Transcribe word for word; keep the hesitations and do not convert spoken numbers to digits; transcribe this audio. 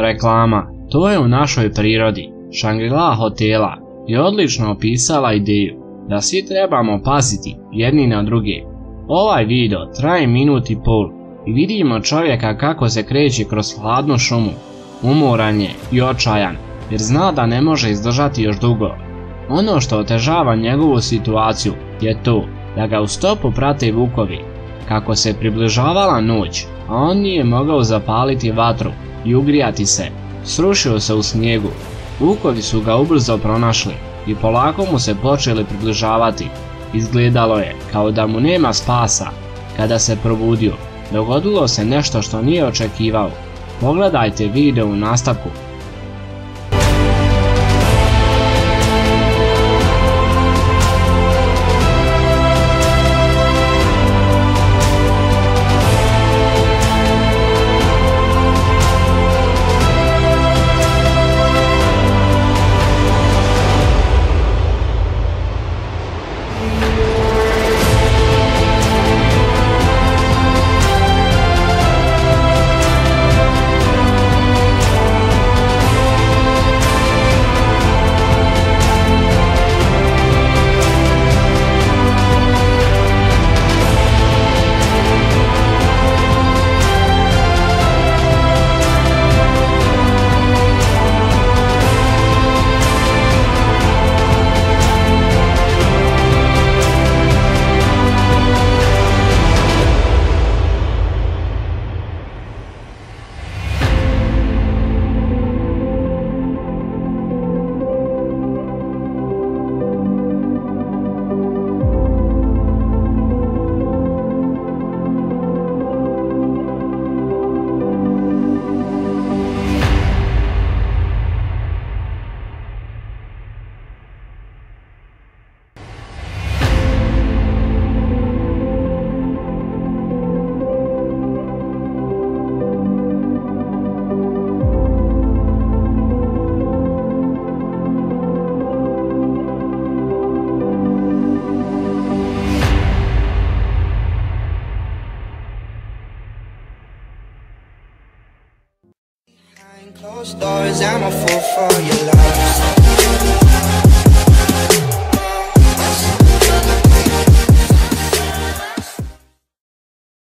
reklama, to je u našoj prirodi. Shangri-La hotela je odlično opisala ideju da svi trebamo paziti jedni na druge. Ovaj video traje minut i pol i vidimo čovjeka kako se kreće kroz hladnu šumu. Umoran je i očajan jer zna da ne može izdržati još dugo. Ono što otežava njegovu situaciju je to da ga u stopu prate vukovi. Kako se približavala noć, a on nije mogao zapaliti vatru i ugrijati se, srušio se u snijegu. Vukovi su ga ubrzo pronašli i polako mu se počeli približavati. Izgledalo je kao da mu nema spasa. Kada se probudio, dogodilo se nešto što nije očekivao. Pogledajte video u nastavku. Closed doors, I'm a fool for your love.